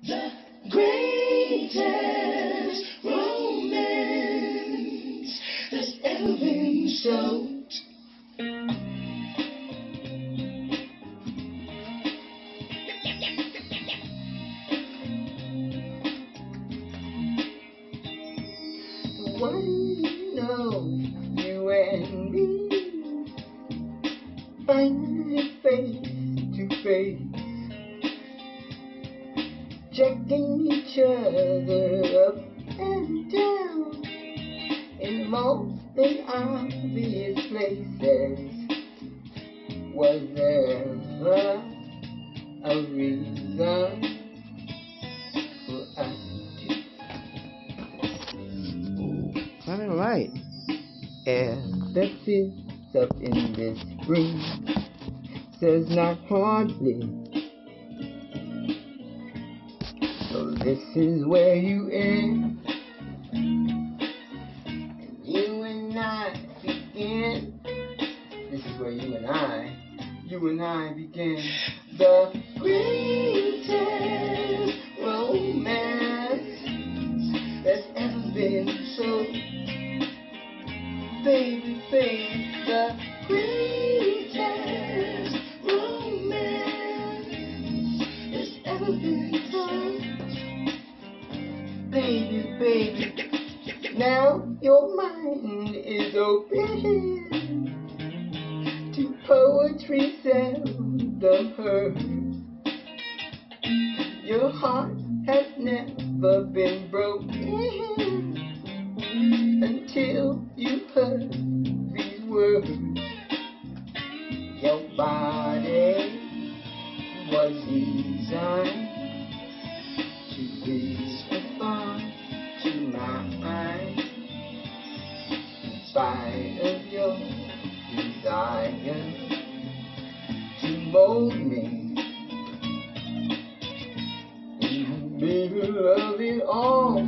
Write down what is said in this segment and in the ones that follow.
The greatest romance that's ever been shown. What do you know? You and me finally face to face, checking each other up and down in most obvious places. Was there ever a reason for us to? Alright. Air that sits up in this room says not hardly. So this is where you end, and you and I begin. This is where you and I begin. The greatest romance that's ever been sold. Baby, baby, the greatest romance that's ever been told. Baby, baby, now your mind is open to poetry seldom heard. Your heart has never been broken until you heard these words. Your body was designed to respond to mine, in spite of your desire to mold me. And baby, love it all.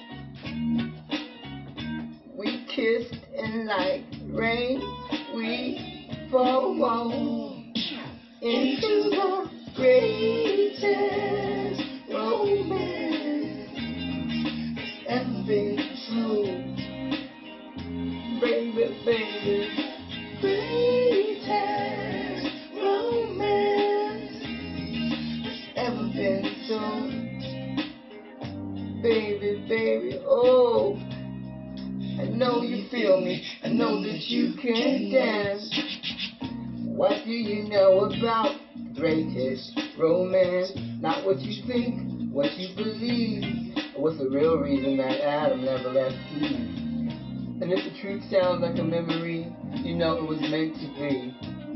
We kissed and like rain, we fall into the greatest romance ever been true. Baby, baby, greatest romance that's ever been told. Baby, baby, oh, I know you feel me, I know that you can dance. What do you know about the greatest romance? Not what you think, what you believe. What's the real reason that Adam never left Eve? And if the truth sounds like a memory, you know it was meant to be.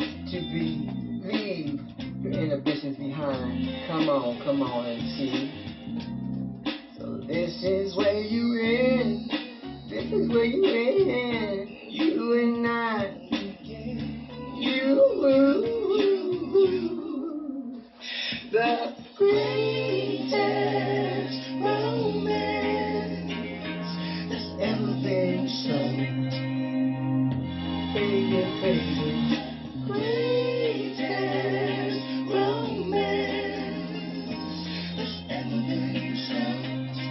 Leave your inhibitions behind. Come on and see. So this is where you end. This is where you end. You and I. You. The greatest romance that's ever been shown. Baby, baby. Greatest romance that's ever been shown.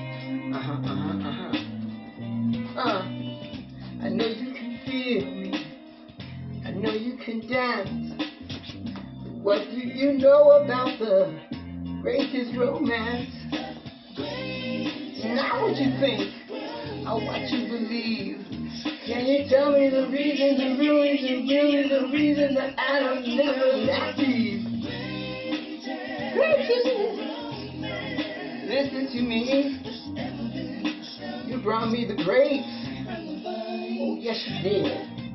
I know you can feel me. I know you can dance. What do you know about the greatest romance? Not what you think, or what you believe. Can you tell me the reason, the reason that Adam never left Eve? Listen to me. You brought me the grace. Oh, yes, you did.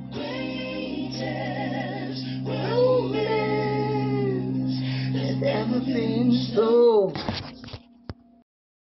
Greatest romance that's ever been sold.